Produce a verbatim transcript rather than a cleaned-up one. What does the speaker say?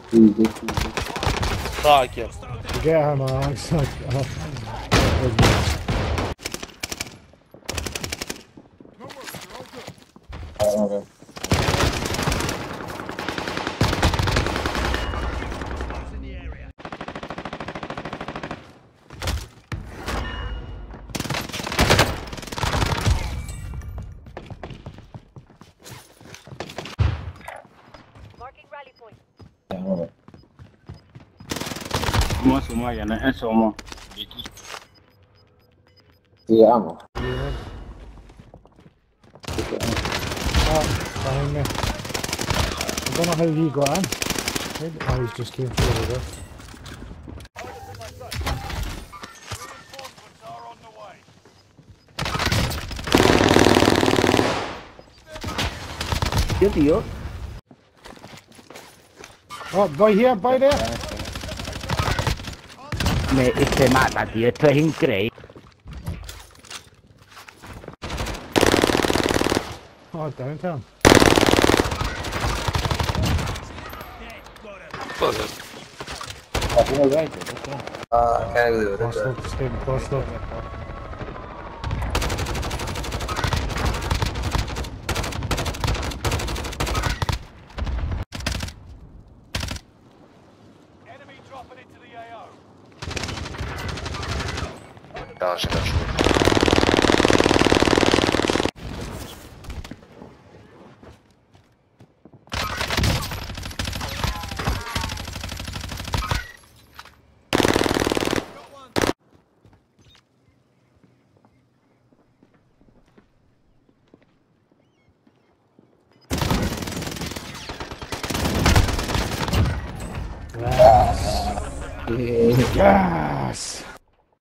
Easy, easy. Sakin. Get him, Alex. Like, oh. Okay. Marking rally point. Yeah, okay. Semua semua yang naik semua. Yeah, ammo. Yeah. Okay. Oh, behind me. I don't know how he got in. Maybe- Oh, he's just came through the roof. Chết tío. Oh, boy here, boy there. Me este mata, tío. Esto es increíble. Oh, downtown. Joder. Aquí no hay veinte, ¿no? Ah, ¿qué hay de Close up, stay close up. Tamam şimdi şu. Yes.